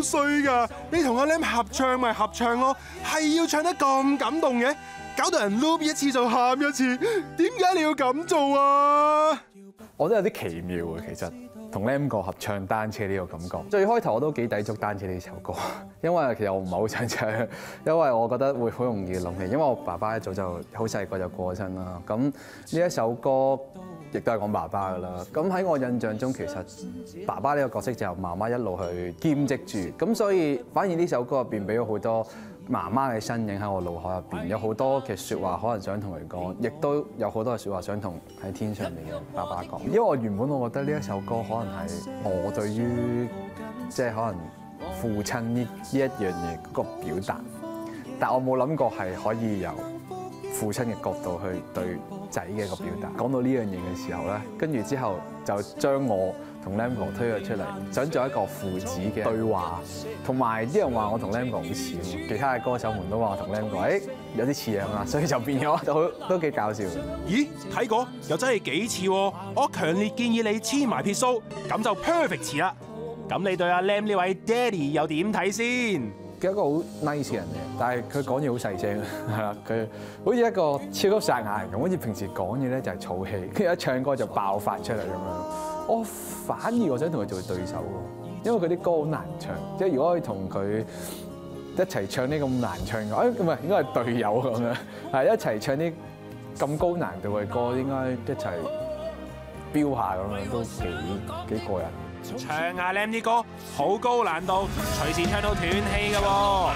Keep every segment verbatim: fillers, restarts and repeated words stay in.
衰㗎！你同阿 Lam 合唱咪合唱咯，係要唱得咁感動嘅，搞到人 loop 一次就喊一次，點解你要咁做啊？ 我都有啲奇妙嘅，其實同 Lam 哥合唱單車呢個感覺。最開頭我都幾抵觸單車呢首歌，因為其實我唔係好想唱，因為我覺得會好容易諗起，因為我爸爸一早就好細個就過身啦。咁呢一首歌亦都係講爸爸㗎啦。咁喺我印象中，其實爸爸呢個角色就由媽媽一路去兼職住，咁所以反而呢首歌入邊俾咗好多媽媽嘅身影喺我腦海入邊，有好多嘅説話可能想同佢講，亦都有好多嘅説話想同喺天上面嘅爸爸講。因為我原本我覺得呢一首歌可能係我對於即係可能父親呢呢一樣嘢嗰個表達，但我冇諗過係可以由父親嘅角度去對仔嘅一個表達。講到呢樣嘢嘅時候咧，跟住之後就將我同 Lam 哥推咗出嚟，想做一個父子嘅對話，同埋啲人話我同 Lam 哥好似，其他嘅歌手們都話我同 Lam 哥誒有啲似樣啊，所以就變咗就好都幾搞笑。 咦，睇過又真係幾似喎！我強烈建議你黐埋撇須，咁就 perfect 似啦。咁你對阿 Lam 呢位爹哋又點睇先？ 佢係一個好 nice 嘅人嘅，但係佢講嘢好細聲，係啦，佢好似一個超級撒亞人咁，好似平時講嘢咧就係儲氣，跟住一唱歌就爆發出嚟咁樣。我反而我想同佢做對手喎，因為佢啲歌好難唱，即係如果可以同佢一齊唱啲咁難唱嘅，誒唔係應該係隊友咁樣，係一齊唱啲咁高難度嘅歌，應該一齊飆下咁樣都幾幾過癮。 唱阿 Lam 啲歌好高難度，隨時唱到斷氣㗎喎。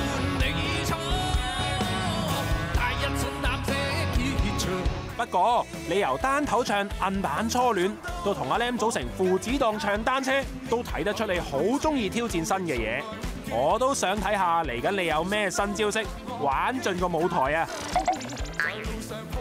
不過你由單頭唱《摁版初戀》到同阿 Lam 組成父子檔唱單車，都睇得出你好中意挑戰新嘅嘢。我都想睇下嚟緊你有咩新招式，玩盡個舞台啊！